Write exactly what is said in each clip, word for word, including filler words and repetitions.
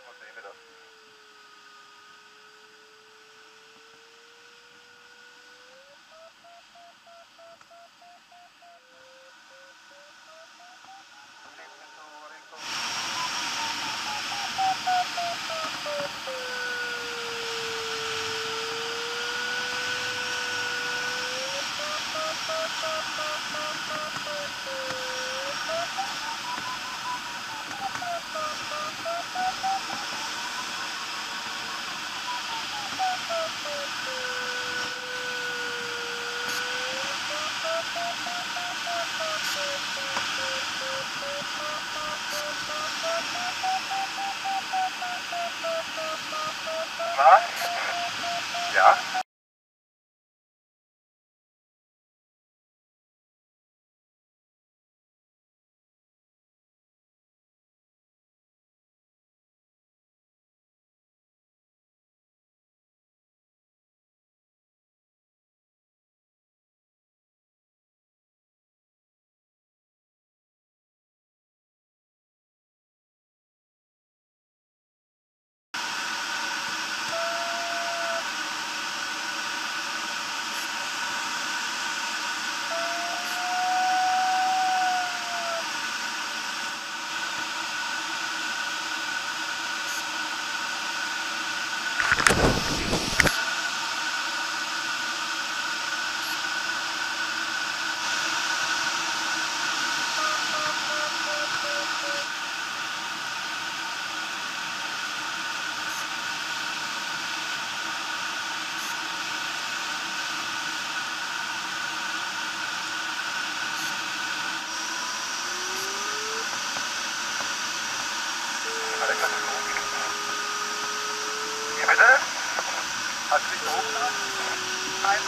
mal sehen wir das. Was? Ja? Wie bitte? Hast du dich da oben dran? Nein.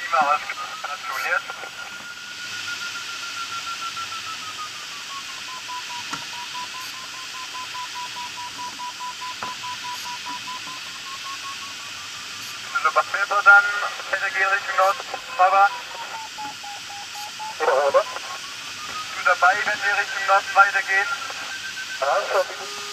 Prima ausgratuliert. So bei mir dann, Energie Richtung Nord, Baba. Oder, oder? Du dabei, wenn wir Richtung Nord weitergehen? Ja, schon.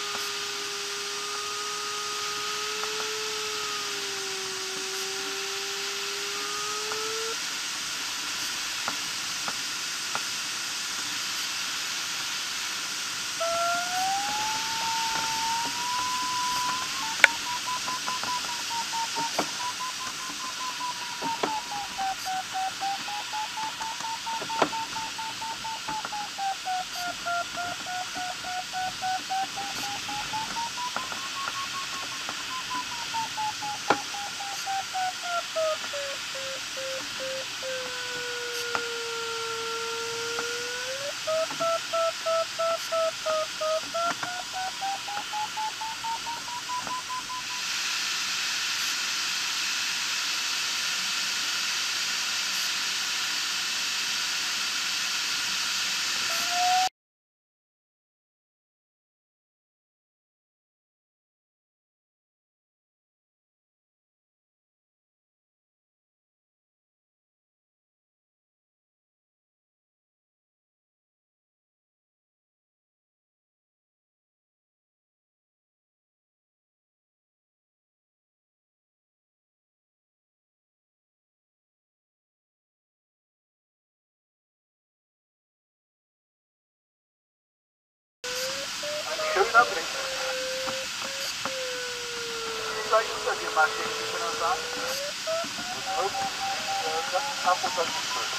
Schöner Blick. Gleich unter dir mal stehen, wie kann das sagen? Und äh, ganz knapp unter dem Schild.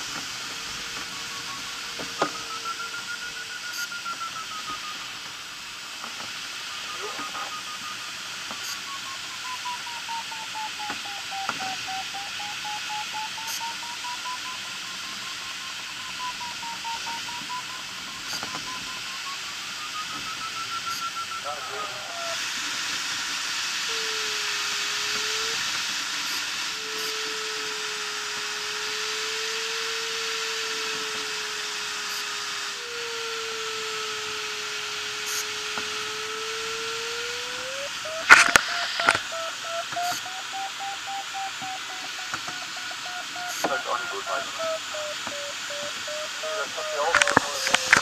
Das ist auch nicht gut, Mike. Das hat ja auch nur so.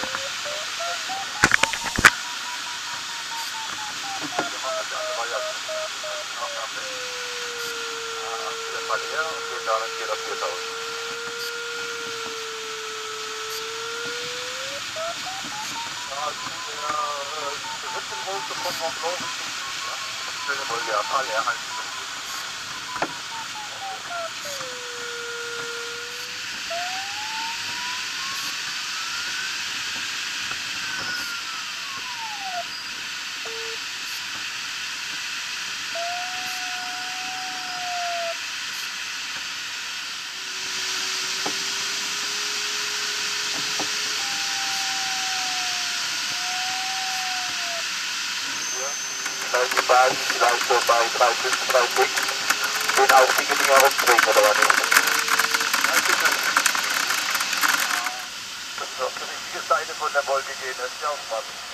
Wir machen das andere Variante. Wir mal her und gehen da dann geht auf viertausend. Ja, der siebzehn Volt von Mont Blanc Richtung Süden, ja? Schöne Wolke, ja, paar leer halten. Vielleicht die Bahn, vielleicht so bei drei Komma fünf, drei Komma sechs, den auch die Dinger rumdrehen oder was nicht? Ja, sicher. Das ist auf die richtige Seite von der Wolke gehen, das ist ja auch spannend.